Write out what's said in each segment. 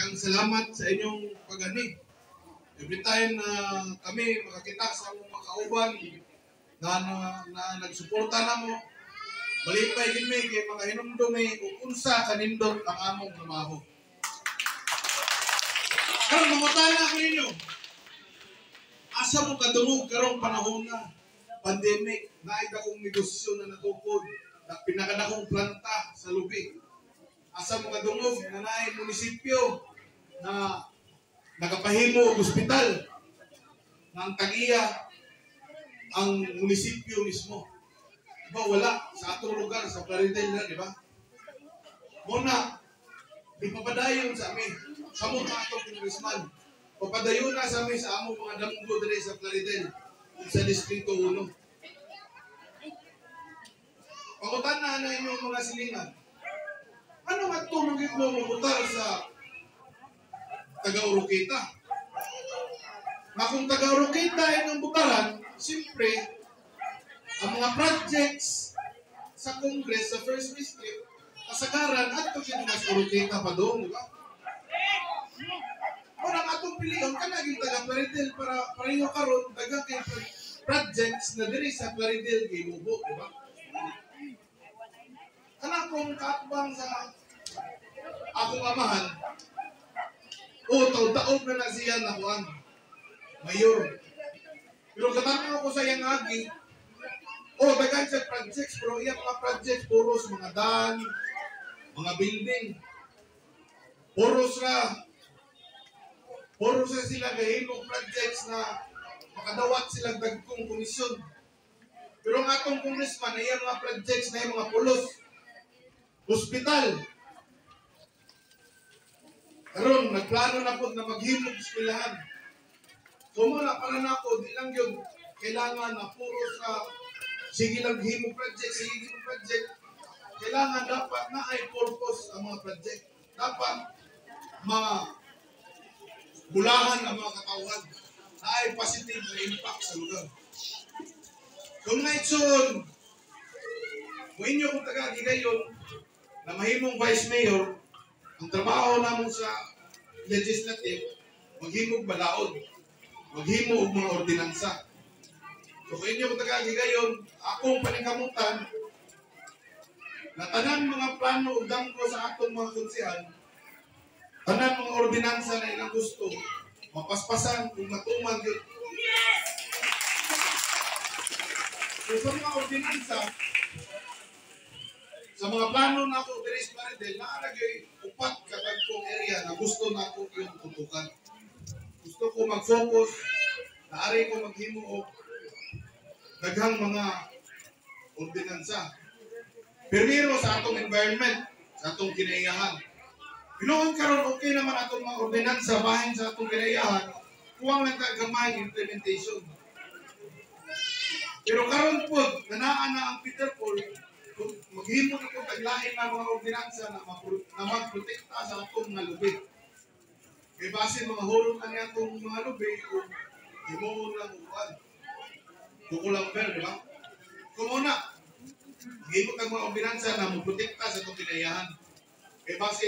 Daghang salamat sa inyong pagani. Every time na kami makakita sa among mga kauban na nagsuporta namo, malipay gid mi kay mga hinumdumi ug unsa kanindot ang among trabaho. Karon mamutana ko ninyo. Asa mo kadungog karong panahon na pandemic, naay dakong negosyo na natukod, na pinakadakong planta sa lubi. Asa mo kadungog na naay munisipyo na nakapahimo og ospital na ang tagiya ang munisipyo mismo. Diba wala sa atong lugar sa Plaridel na, di ba? Muna, ipapadayon sa amin sa mga atong congressman. Papadayon na sa amin sa among mga damgo diri sa Plaridel sa Distrito 1. Pangutan na inyong mga silingan. Ano nga ito magiging mo mabutar sa taga-Oroqueta? Na kung taga-Oroqueta ay ng butaran, siyempre, ang mga projects sa Congress, sa First District, kasagaran at ito siya mas Oroqueta pa doon, di ba? Parang atong piliyon ka naging taga-Plaridel para pareho karon dagang kay projects na diri sa Plaridel gimubo, di ba? Kana kung kaatbang sa akong amahan, taon-taon na siya nakuan, mayor. Pero katanaw ko sa iyang agi, dagan siya projects, pero iyang mga projects, puros mga daan, mga building, puros sila gahimong projects na makadawat silang dagkong komisyon. Pero ang atong congressman, iyang mga projects na iyang mga pulos, hospital. Karon nagplano na po na maghimog eskwelahan. So muna para na ako, di lang yun kailangan na puro sa sige lang himog project. Kailangan dapat na ay purpose ang mga project. Dapat bulahan ang mga katauhan na ay positive na impact sa lugar. Kung nga itson, kung inyo kung taga-gigayon na mahimong vice mayor, ang trabaho naman sa legislative, maghimog balaod, maghimog mga ordinansa. So kung inyo kung taga-gigayon, akong paningkamutan, na tanan mga plano o damgo sa atong mga konsehal, tanan mga ordinansa na ilang gusto, mapaspasan kung matuman yun. So sa mga ordinansa, sa mga plano na ako diri sa Plaridel, naaragay upat katagkong area na gusto na ako yung tutukan. Gusto ko mag-focus, naari ko maghimo og daghang mga ordinansa. Pero sa atong environment, sa atong kinaiyahan. Pinoon karon okay naman atong mga ordinansa bahin sa atong kinaiyahan, kuwang lang gamay implementation. Pero karon po, nanaan na ang Peter Paul, maghimo na kung taglain na mga ordinansa na magprotekta sa atong mga lubi. Kaya base mga hulog na niya itong mga lubi, kung himuon lang uwan. Kukulang ver, di ba? Kung una, maghimo kang mga ordinansa na magprotekta sa atong kinayahan. Kaya base,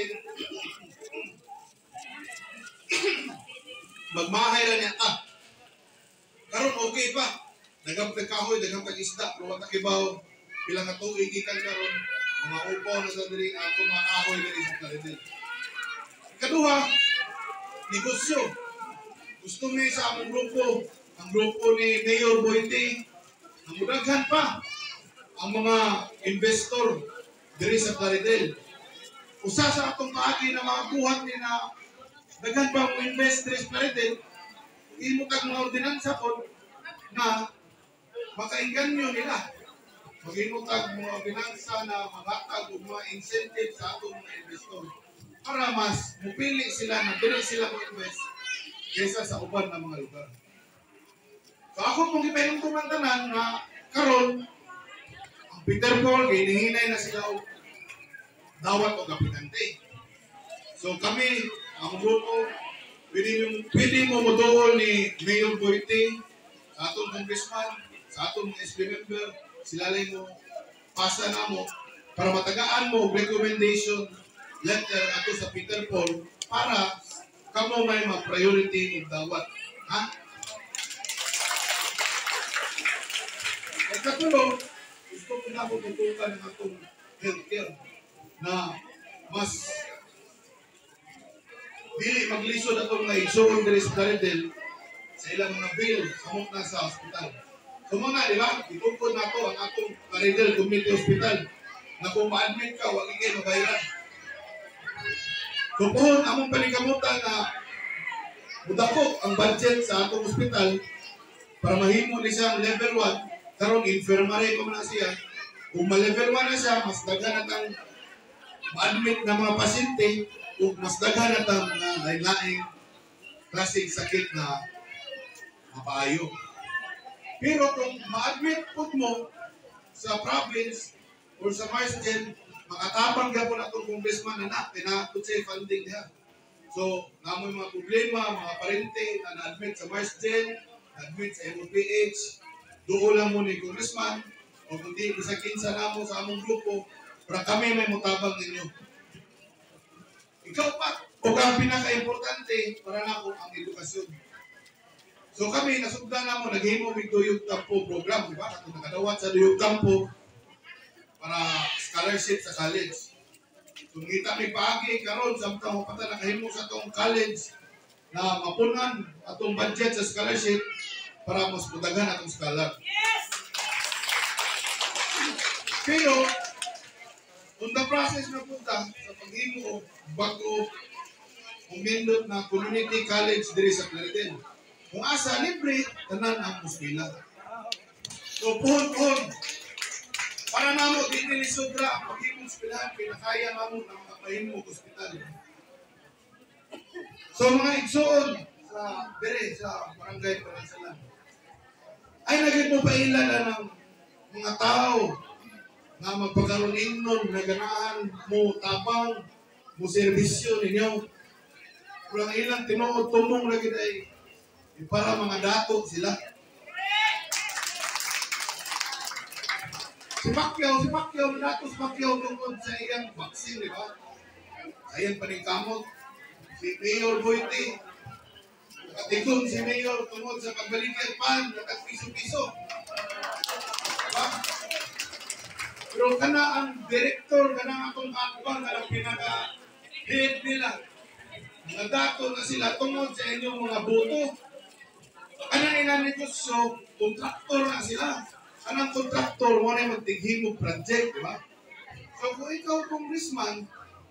magmahay na niya, karon okay pa. Daghang pagkahoy, daghang pag-isda, pero watakibaw, bilang nga tuig ikan karon, mga upaw na sa diri ako mga kahoy diri sa Plaridel. Ikaduha, negosyo. Gusto mi sa among grupo, ang grupo ni Mayor Boyte, ang mudaghan pa ang mga investor diri sa Plaridel. Usa sa atong kaagi na mga buhat ni na daghan pa ang invest diri sa Plaridel, imo kag mga ordinansa po na makainganyo nila. Mag-inutag mga binansa na magatag o mga incentive sa atong mga investor para mas mupili sila na dili sila mag-invest kaysa sa uban ng mga lugar. So ako kung ipinong tumantanan na karon ang Peter Paul, hinihinay na sila o dawat o kapitante. So kami, ang grupo, pwede mo modool ni Mayor Boyte, sa atong congressman, sa atong SB member, sila lang mo pasa na mo para matagaan mo recommendation letter ato sa Peter Paul para amo may ma-priority ng dawat. Ha? At katulo, gusto ko na ako tutukan ng atong healthcare na mas dili maglisod atong nga igsoon diri sa Plaridel sa ilang mga bill samot na sa hospital. So mga, di ba? Itungkod na to ang atong Plaridel Community Hospital na kung ma-admit ka, wag ikay mabayaran. So kung among palikamutan na mudako ang budget sa atong hospital para mahimo ni siyang level 1, karon infirmary pa man na siya. Kung ma-level 1 na siya, mas daghan natang ma-admit na mga pasyente, kung mas daghan natang lain-laing klaseng sakit na mapaayo. Pero kung ma-admit po mo sa province o sa Marsden, makatabang gapon atong congressman na tinakot sa funding niya. So, namoy mga problema, mga parente na na-admit sa Marsden, na-admit sa MOPH, doon lang mo ni congressman, o kundi isa kinsa namo sa among grupo, para kami may mutabang ninyo. Ikaw pa, o ang pinaka-importante para na ako ang edukasyon. So kami, nasugdan na mo, naghimo ng Duyog Tampo program, di ba? Kung nakadawat sa Duyog Tampo para scholarship sa college. Kung kita may paagi, karon samtang mapata nakahimo sa itong college na mapunan atong budget sa scholarship para mas putagan atong scholar. Yes! Pero, on the process na punta sa paghimo o bago umindot na community college diri sa Plaridel. Kung asa libre, tanan ang muskwila. So, puhon-puhon. Para namo, di nili sobra ang paghimong eskwelahan, pinakaya namo ng mga pahimong ospital. So, mga igsoon sa dere, sa barangay Paransalan, ay naging mo pailan na ng mga tao na magpagkaroon ingnon, na ganahan mo tabang, mo serbisyo ninyo. Kung ang ilang tinuod, tumong lagi ay para mga dato sila. Si Pacquiao, dato si Pacquiao tungkol sa iyang vaccine, di ba? Ayan paningkamot. Si Mayor Boyte, nakatikon si Mayor tungkol sa pagbaligyan pan, nakagpiso-piso. Diba? Pero kana ang director, kana akong atbang, kana pinaka-head nila. Mga dato na sila tungkol sa inyong mga boto. Kana ilang negosyo, kontraktor na sila. Kanang kontraktor mo na magtighimog project, di ba? So kung ikaw congressman,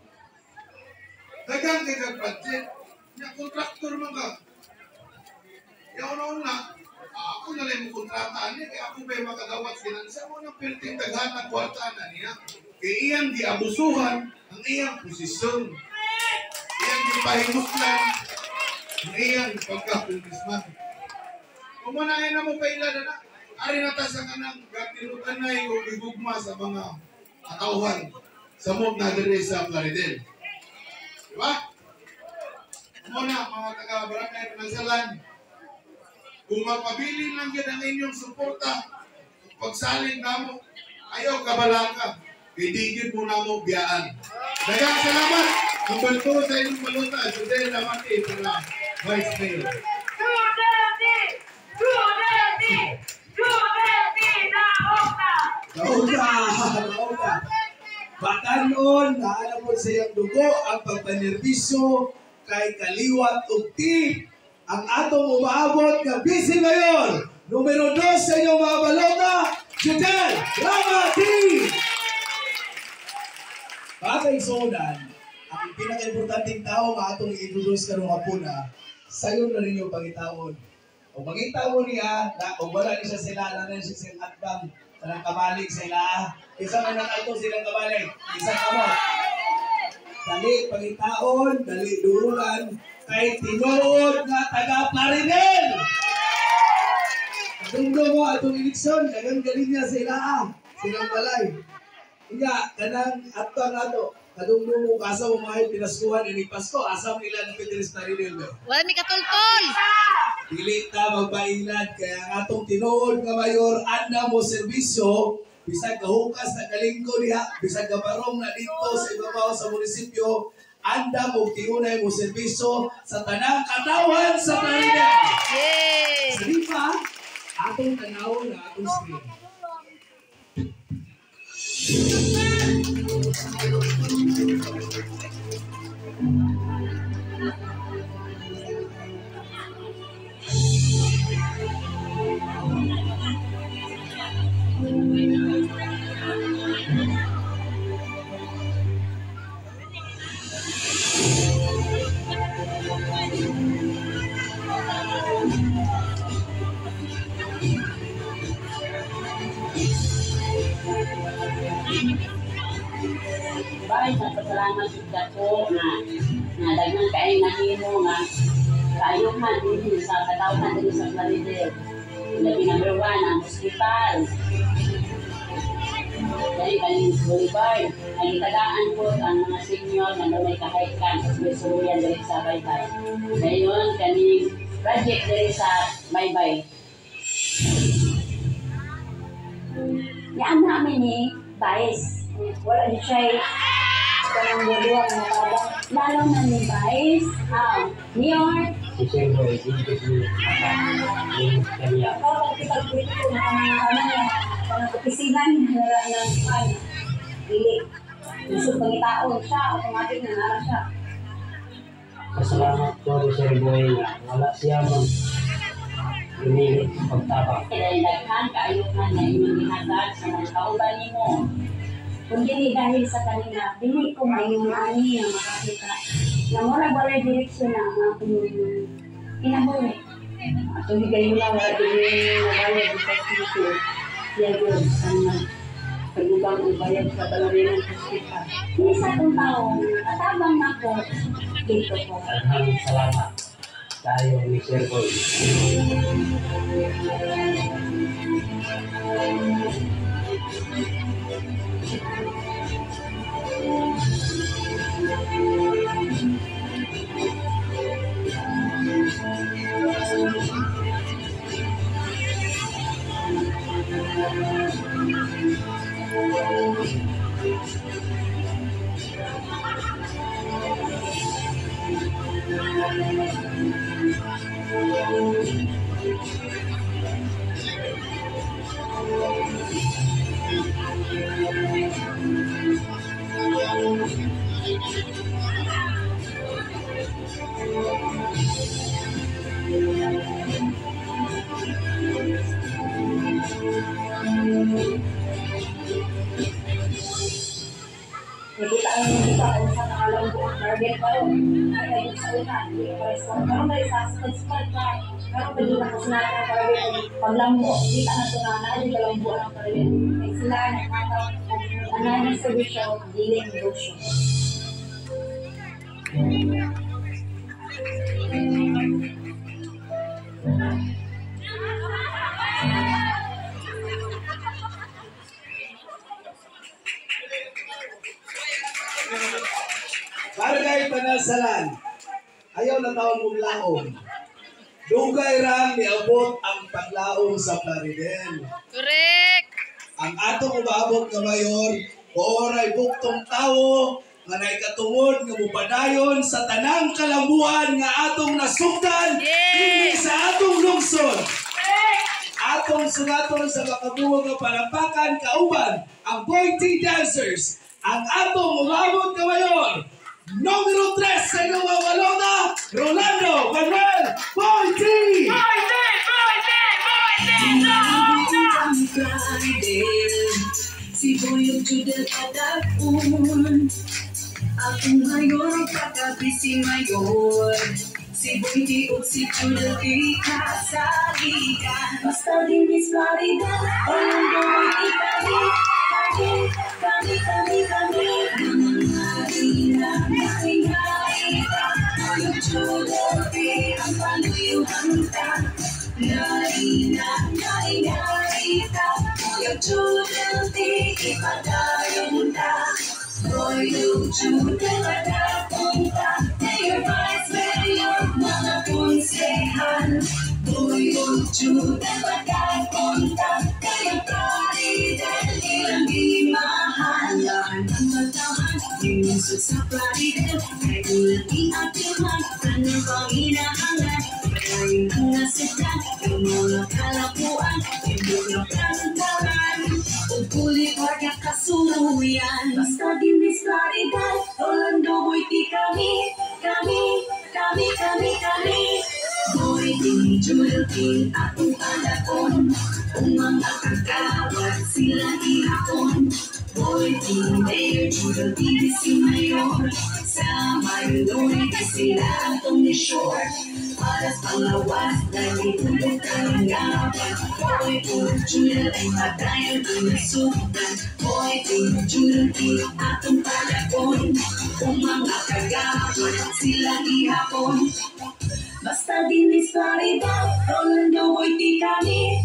dagang kagag project, niya kontraktor mo ka. Yaw na ako na lang mo kontrataan niya, kaya ako ba'y makagawat sinansa mo ng pilting daghan ng kwarta na niya. Kaya iyang diabusuhan ang iyang posisyon. Iyang dipahimuslan ang iyang pagka-congressman. Kung manahin na mo pa ilan na, ari na ta sa kanang gatilutanay o igugma sa mga katauhan sa mob na dere sa Plaridel. Diba? Muna, mga taga-barangay Paransalan, kung magpabilin lang yan ang inyong suporta, pagsaling na mo, ayaw kabalaka, idigid mo na mo biyaan. Dagang salamat! Ang balto sa inyong maluta, Judel Lamati, para Vice Mayor. Nauta. Batanon na alam mo sa iyang dugo ang pagpanerbisyo kay kaliwat ug ti ang atong umaabot nga Vice Mayor numero 2 sa inyong mga balota, Judel Lamati. Bagay sodan, ang pinaka-importanting tao nga atong i-introduce karong hapuna, sayon na rin yung pangitawon. O magitawon niya, o wala ni siya sila, na siya silang atbang, silang kabalik sila. Isa may nakaito silang kabalik, isa kamot. Dali pangitaon, dali duulan, kay tinuod nga taga Plaridel. Tungdo mo atong eleksyon, dagang galing niya sila, silang balay. Iya, kanang atbang ato, kadungdo mo kasa mo mga pinaskuhan, ini Pasko, asam nila ng Pedris Plaridel. Wala ni katultol! Dili ta magpailad kaya ang atong tinuod nga mayor anda mo serbisyo bisag kahukas na kalinggo diha bisag kabarong na dito sa ibabaw sa munisipyo andam ug tiunay mo serbisyo sa tanang katawan sa Plaridel. Yay! Sige pa, atong tanawon na atong screen. Baik, salamat sa ko na daghang kaay nahimo nga kaayuhan din sa katawhan din sa Plaridel. Labi number 1 ang hospital. Dahil kaning Boulevard, ay itagaan po ang mga senior na may kahaykan sa Suyan dahil sa Baybay. Ngayon, kaning project dahil sa Baybay. Yan namin ni Vice. Wala ni siya kanang guluhan na kada. Lalo na ni Vice. New York. Siyempre, dito yung kanya. Kapag kitag-quit ko na kanang kapisinan ng dili. Gusto pangitaon siya, automatic na nara siya. Pasalamat ko Sir Boy nga wala siya mang pinilit sa pagtabang. Dahil daghan kaayuhan na inyong ginagad sa mga kauban mo. Kung dili dahil sa kanila, dili ko mayroon ani na makakita. Na mura wala direksyon na ang akong inahuli. At hindi kayo lang wala din yung nabayad sa sito. Siya yun sa pagubang ng bayad sa Balawinan Hospital. Hindi sa itong taong katabang na ko dito po. Maraming salamat tayo ni Sir Boy. Nakita ang kita kung sa nakalang buong target ko. Kaya yung sa ulan, hindi ko rin sa karoon na isa sa spot ka. Pero pwede na kasi natin ang target. Paglambo, kita na ito na hindi ka lang buong ang target. Kaya sila nakakawag kung ano yung servisyo, dealing motion. Barangay Panalsalan, ayaw na taon mong laong. Dugay ram niabot ang paglaong sa Plaridel. Correct! Ang atong umaabot nga mayor, oray buktong tao nga naikatungod nga mupadayon sa tanang kalambuan nga atong nasugdan Yay! hindi sa atong lungsod. Atong sugaton sa makabuo nga palampakan kauban ang Boy T Dancers. Ang atong umabot nga mayor, numero 3 sa Nueva Balona, Rolando Manuel Boy T! Si Boy yung juda kadakun. Akong mayor, pagkabisi mayor. Si Boy di o si juda di kasaligan. Basta din is Florida, walang Boy di kami. Kami. Marina, Marina, yung juda di ang paluyuhan ka. Marina, yung juda di ipadayon ka. Boy, yung juda kadakun ka. Mayor, Vice Mayor, mga konsehan. Boy, yung juda kadakun ka. Kaya Plaridel, ilang di mahalan. Ang matawan, yung sa Plaridel, ng panginahangan. Maraming ang nasadyan, ang mga kalapuan, ibig na kantaran. Uguli parya kasuluyan, basta dinisklaridad, Rolando boy ti kami. Boy ti Jultin, atong panahon, kung mga kagawad sila ihapon. Boy ti Mayor, Jultin si Mayor, sa Mayor di sila atong ni-shore. Para sa panglawas, nalihulog ka ng gapan. Boy ti Jultin, ay padayon ang nasukan. Boy ti Jultin, atong panahon, kung mga kagawad sila ihapon. Basta dinisklaridad, Rolando boy ti kami.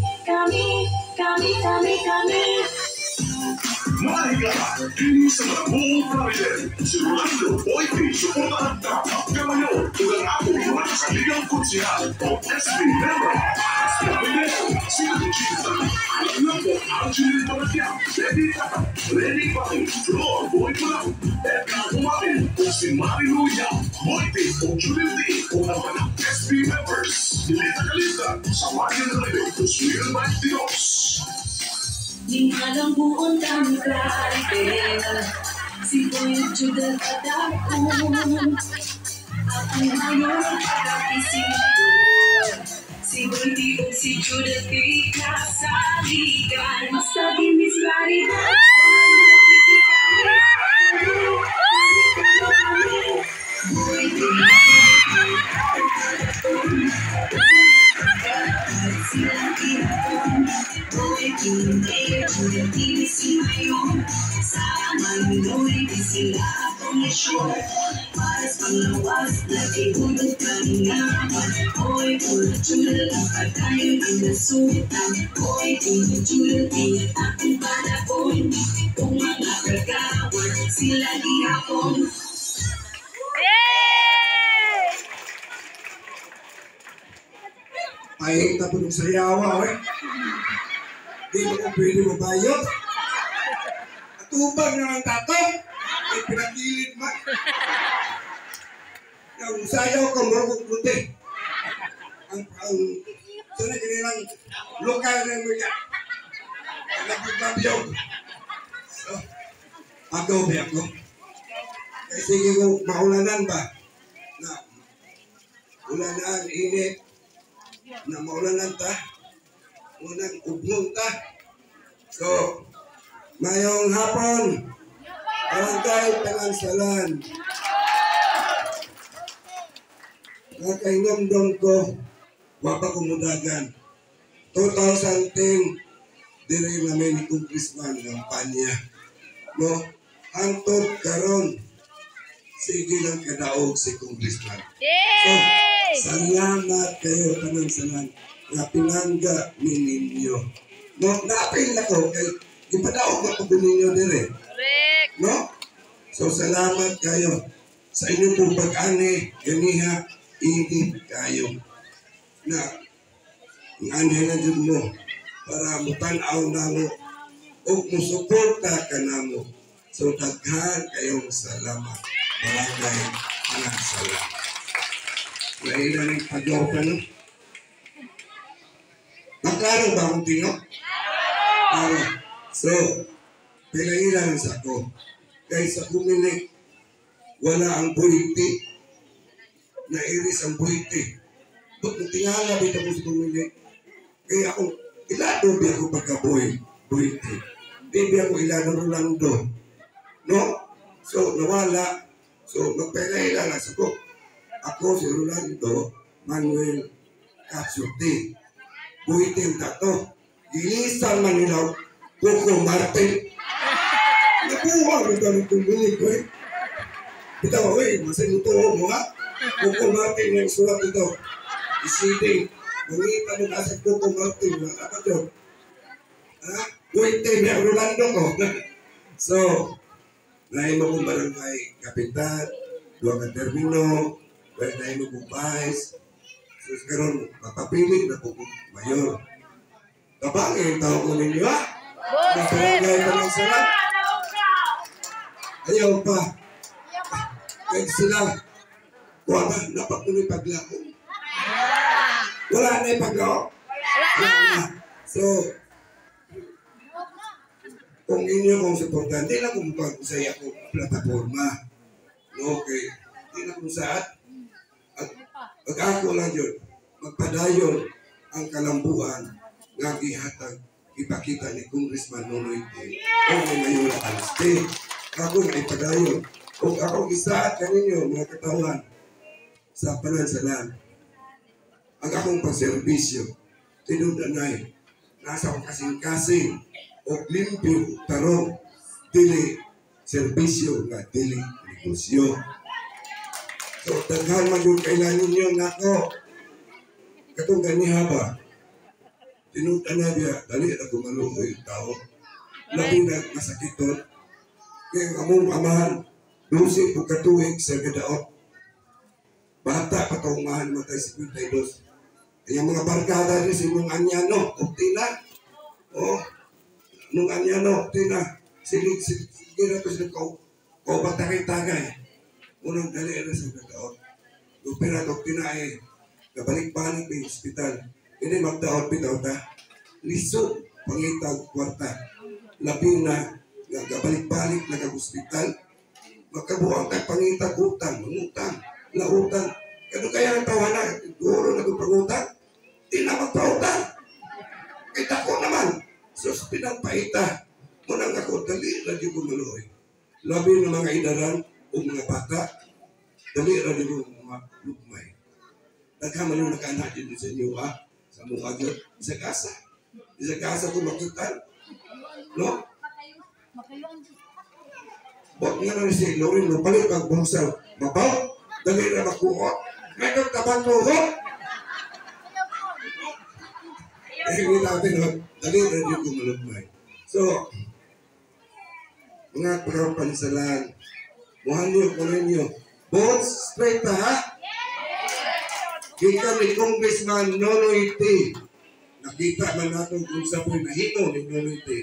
Mahigala, ini sa buong Florida. Si Rolando Boy P. Suportahan ka. Kamayo, tulang ako mula sa Ligang Kutsihal o SB member. Sila ni Chisa. Alam lang po, ang Chilin Palakyang. Ready pa rin. Floor Boy pa lang. Edna Humamin o si Mariluya. Boy P. o Julin D. o ang mga SB members. Dilita kalita sa Mayan Rebe. Tuswil Mike Dios. Hinggalang buong kami Claribel, si Boy Judel Kadakun. Ako ngayon pagkati si Mayor, si Boy Tibog si Judel di kasaligan. Basta dinis Claribel, Boy Tibog silang ihapon. Boy Mayor, Judel di si Mayor, sa Mayor di sila atong ni-shore. Para sa panglawas, nagihulog ka ng gapan. Boy Judel, ang pagkayon ang nasutan. Boy Judel di atong panahon, kung mga kagawad sila ihapon. Ay, tapos ng sayawa, eh. Di mo kung pwede mo bayot. At ubang naman tato, ay pinakilid man. Yung sayaw ka, marunong luti. Ang sana kinilang lokal na mo yan. Nagpagbabiyaw. So, agaw ba ako? Kaya sige kung maulanan ba? Na, ulanan, init. Na maulanan ta, unang ugmong ta. So, mayong hapon, barangay Pangansalan. Nakainomdom ko, wapa kumudagan. 2010, dire namin ni Congressman ng Panya. No, antod karon, sige lang kadaog si Congressman. So, salamat kayo Pangansalan na pinangga ninyo. No, naapil na ko kay ipadaog na po ninyo dire. Correct. No? So salamat kayo sa inyong pong pag-ani, ganiha, init kayo na ang ani na dyan mo para mutanaw na mo o musuporta ka na mo. So daghan kayong salamat. Barangay Pangansalan. Mahina ng pagaw ka, no? Magkano ba akong tino? So, pinailan sa ako. Kaysa kumilik, wala ang buhiti. Nairis ang buhiti. Ba't tingala dito ko sa kumilik? Kaya ako, ilado di ako pagka-buhiti. Di ako ilado Rolando. No? So, nawala. So, magpailan sa ako. Ako si Rolando Manuel Capsuti. Buhiti yung tato. Gilisan Manilaw, Coco Martin. Nakuha rin ka ng tumulig ko eh. Bitaw, masay mo mo ha? Coco Martin yung sulat ito. Isiding, mangita mo ka sa Coco Martin. Apa ito? Ha? Buhiti, may Rolando ko. So, nahin mo kong barangay kapitan, duwag ang termino, nahin mo kong vice. So, karon mapapili na po kong mayor. Kapangin, tao ko ninyo ha? Sa barangay Pangansalan. Ayaw pa. Kahit sila, Kuha ba? Dapat mo na paglao. Wala na yung paglao. Wala na! So, kung inyo kong supportan, di lang kung saya ko plataforma. Okay. Di lang kung saan. At ako lang yun, magpadayon ang kalambuan nga gihatag ipakita ni Congressman Nonoy T. O may mayon na Alste. Ako nga ipadayon. Kung ako isaat kaninyo, mga katawan, sa panansalan, ang akong pagserbisyo, tinudanay, nasa kasing-kasing, o limpyo, tarong, dili, serbisyo, nga dili, negosyo. So, daghan man yung kailangan ninyo, nako, katong ganiha ba, tinudanay niya, dali na gumalo yung tao, labi na masakiton, kaya among amahan, lusi po katuwig sa gadaot. Bata pa ito umahan matay 52. Kaya mga barkada rin si Nung Anyano, Optina. O, Nung Anyano, Optina. Sige na ito sila kau batagay-tagay. Unang dali na sa gadaot. Optina at Optina ay kabalik-balik ng hospital. Hindi magdaot bitaw ta. Liso, pangitag, kwarta. Labi na, kabalik-balik na kag-hospital. Magkabuang kay pangitag utang, mangutang, lautang. Kano kaya ang tawa na, guro na itong pangutang? Di na magpautang. Kita ko naman, sus pinagpaita. Munang ako, dali na di ko maluoy. Labi ng mga idaran o mga bata, dali na di ko mga lukmay. Nagkaman yung nakaanak din sa inyo, ha? Sa mukha dyan, isa kasa. Isa kasa ko makita. No? Huwag nga na si Lorin, mapalit ang bungsal. Mabaw, dali na makuot. Ngayon kapag tuhot. Hindi natin, dali na yung kumalagmay. So, mga pagkapansalan, muhan niyo, kunin niyo. Votes straight ha? Kita ni Congressman Nonoy T. Nakita man natin kung sa po'y nahimo ni Nonoy T.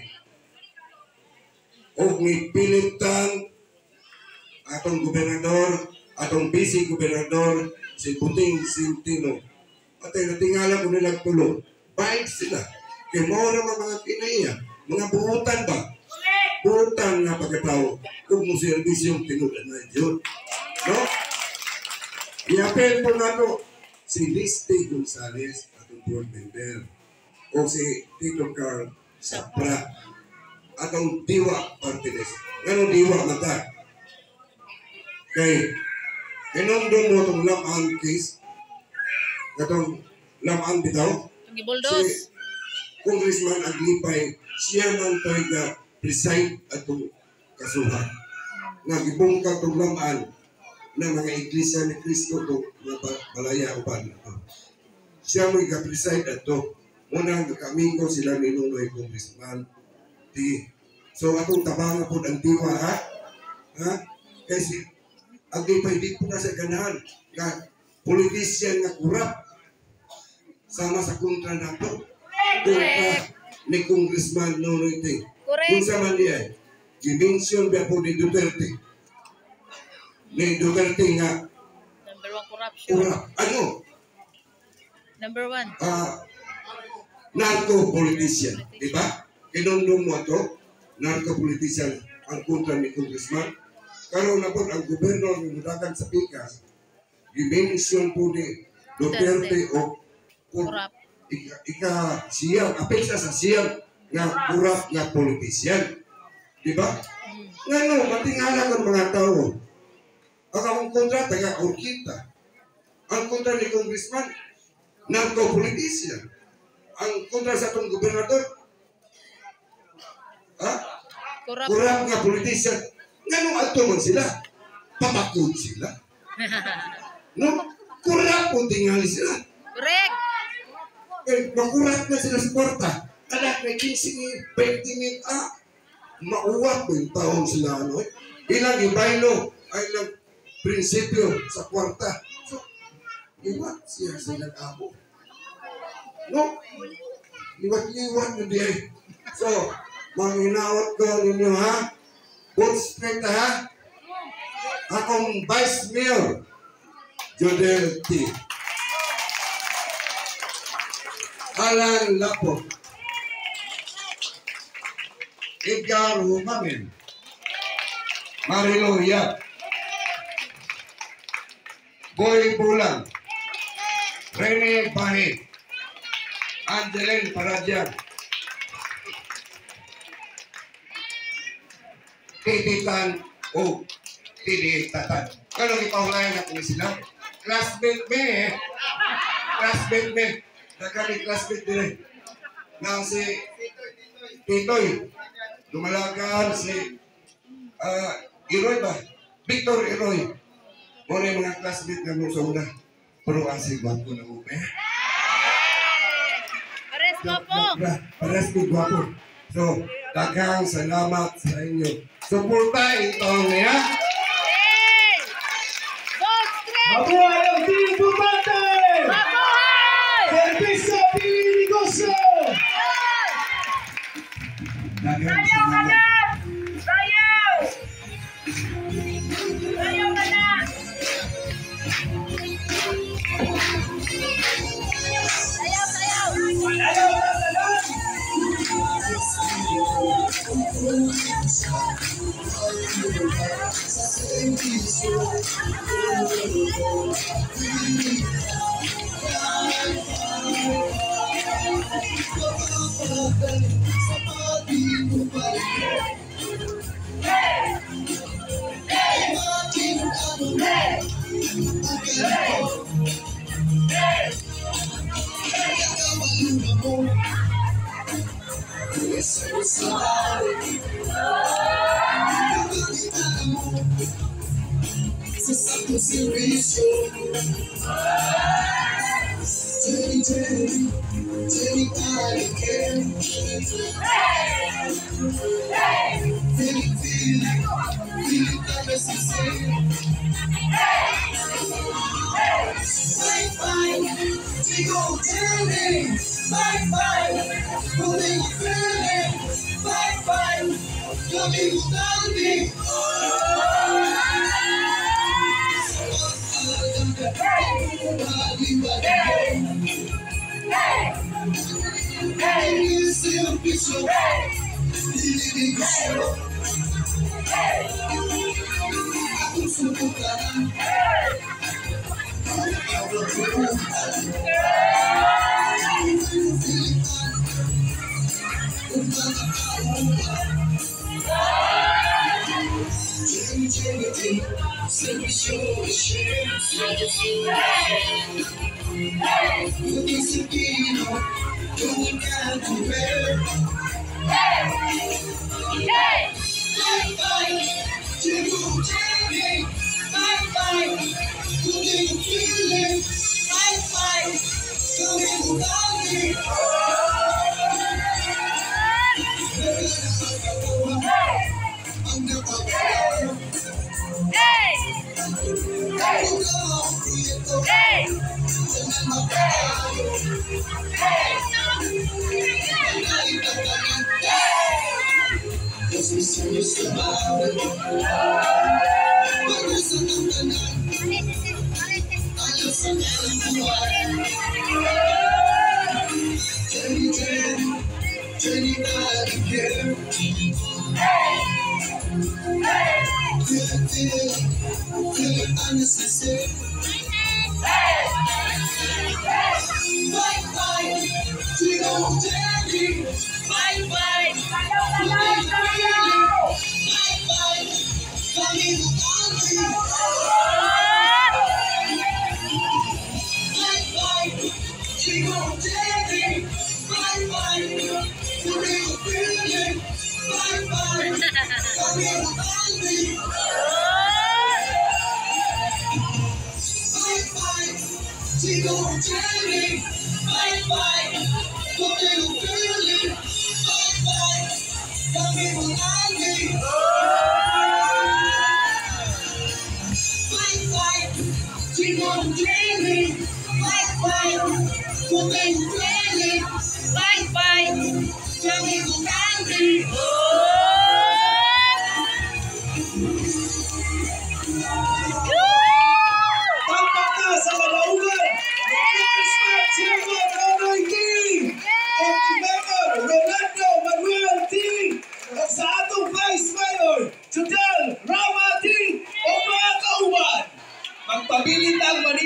O ni pilitan atong gobernador, atong vice-gobernador, si Buting Sintino. At ay natingala ko nilang tulong. Bait sila. Kaya mo naman mga kinaiya, mga buutan ba? Buutan na pagkatao kung mo servisyong tinulan na yun. No? I-appel po na to si Listy Gonzales, atong board member, o si Tito Carl Sapra, atong Diwa Martinez. Anong Diwa mata? Kay, kinondon mo itong lamaan case, itong lamaan bitaw, si Congressman Aglipay, siya man tayo na preside atong kasuhan. Nagibungka itong lamaan na mga iglesia ni Cristo itong balaya uban. Siya mo ika-preside ato. Muna kami ko sila ni Nonoy Congressman. So atong tabanga po ang Diwa, ha? Ha? Kasi Aglipay di po na sa ganahan na politician na kurap sama sa kontra na po. Kontra ni Congressman Nonoy T. Kung sa man niya, i-mention ba po ni Duterte? Ni Duterte nga Number 1 corruption. kurap. Ano? Number 1. Narco-politician. Diba? Kinondong mo ito, narco-politician ang kontra ni Congressman. Karoon na po ang gobyerno ng Mudagan sa Pikas, i-mention po ni Duterte o Kurap. siyang, apeksa sa siyang nga kurap nga politician. Diba? Nga no, matingala ng mga tao. Ang akong kontra, taga-orkita. Ang kontra ni Congressman, narco-politician. Ang kontra sa itong gobernador, Kurap. kurap nga politician. Nga nung ato man sila, pamakod sila. No? Kurap kung tingali sila. Correct. Makurap na sila sa kwarta. Anak, may 15 20 mauwat ko yung taong sila. Ano? Ilang ibaylo, ay ilang prinsipyo sa kwarta. So, iwat siya silang amo. No? Iwat-iwat na diya. So, manginawat ko ninyo, ha? Vote straight, ha? Akong Vice Mayor, Jodel T. Alan Lapo. Edgar Humamin. Marilo Yap. Boy Bulang. Rene Bahid. Angeline Paradyan. Tititan o Tinitatan. Kalau ipahulayan natin sila. Classmate me eh. Classmate me. Nagkami classmate din eh. Na si Titoy. Lumalagaan si Iroy ba? Victor Iroy. Muna yung mga classmate na mo sa una. Pero ang sigwapo na mo eh. Pares mo po. Pares ko gwapo. So, daghang salamat sa inyo. Suporta itong niya. Yay! Gold strength! Mabuhay ang team Butante! Mabuhay! Servicio Pili Negosyo! Daghang salamat. Sayaw! Sayaw ka na! Sayaw, sayaw! Ayaw na tanan!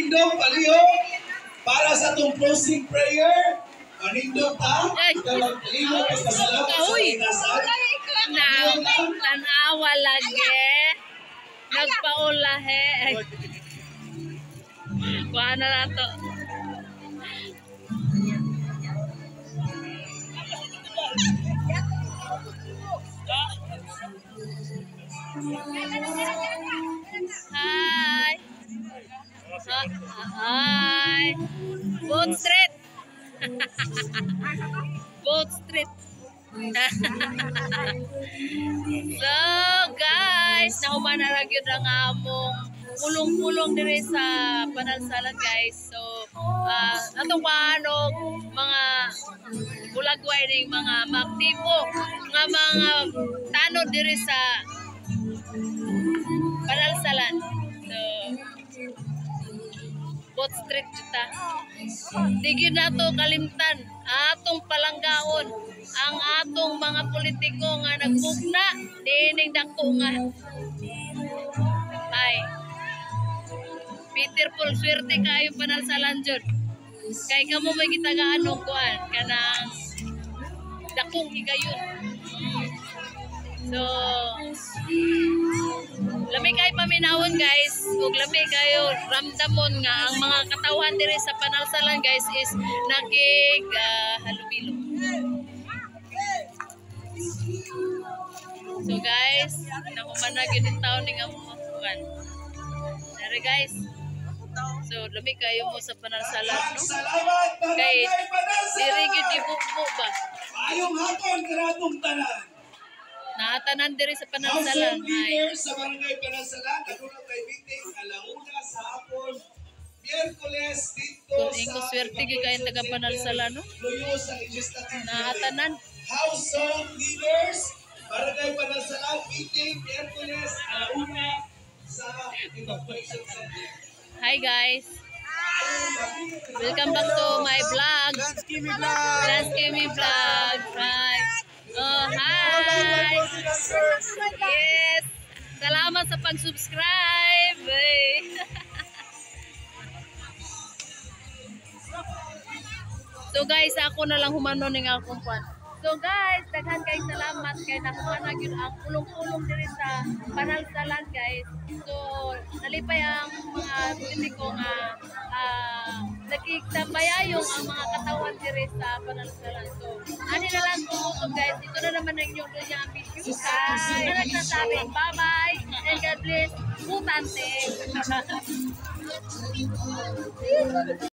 Nindog palihog para sa itong closing prayer. Nindog ta. Ikaw ang palihog at pasalamat sa inasan. Tanawa lagi. Nagpaulahe. Kuha na nato. Hi. Hi. Boat Street. Boat Street. So guys, nahuman na lang yun ang among pulong-pulong diri sa panalsalan guys. So atong paano mga bulagway ning mga magtipo nga mga tanod diri sa panalsalan. So Boat Street kita. Di gyud nato kalimtan atong palanggaon ang atong mga politiko nga nagbugna dining dako nga. Ay. Peter Paul, swerte kayo panalsalan jud. Kay kamo may gitagaan og kuan kanang dakong higayon. So lami kay paminawon guys, ug lami kayo ramdamon nga ang mga katawhan diri sa panalsalan guys is nakig halubilo. So guys, nakuman na gyud yung taon ning among kuan. Dari guys. So lami kayo mo sa panalsalan no. Salamat Kay Barangay Panalsalan. diri gyud ibubo ba. Ayong hapon karatong tanan. Naatanan diri sa House panalsalan of ay Leaders sa Barangay Panalsalan, nagulong kay meeting alauna sa hapon. Miyerkules dito kung sa ingo swerte gyud kayo taga panalsalan no. Luyo sa Legislative Building. Naatanan. House of Leaders, Barangay Panalsalan, meeting Miyerkules alauna sa Evacuation Center. Hi guys. Welcome back to my vlog. Lansky vlog. Right. Oh, hi. Yes. Salamat sa pag-subscribe. So guys, ako na lang humano ning akong kwan. So guys, daghan kay salamat kay nakuha na gyud ang pulong-pulong diri sa panalsalan guys. So nalipay ang mga politiko nga nagkitambayayong ang mga katawan diri sa panalsalan. So ani na lang tumutok guys. Ito na naman ang inyong dunya ang video guys. Na nagsasabing bye-bye and God bless. Putante.